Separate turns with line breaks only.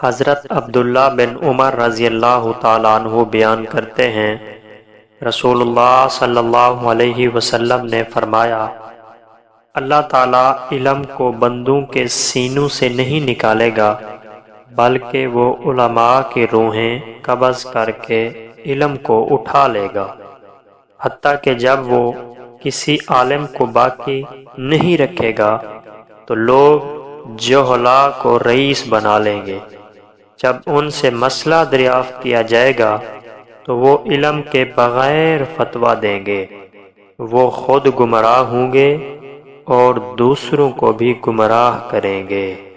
हज़रत अब्दुल्ला बिन उमर रज़ियल्लाहु ताला अन्हु बयान करते हैं, रसूलुल्लाह सल्लल्लाहु अलैहि वसल्लम ने फरमाया, अल्लाह ताला इल्म को बंदों के सीनों से नहीं निकालेगा, बल्कि वो उलमा की रूहें कब्ज़ करके इल्म को उठा लेगा, हत्ता कि जब वो किसी आलिम को बाकी नहीं रखेगा तो लोग जोहला को रईस बना लेंगे। जब उनसे मसला दरियाफ्त किया जाएगा तो वो इल्म के बगैर फतवा देंगे। वो खुद गुमराह होंगे और दूसरों को भी गुमराह करेंगे।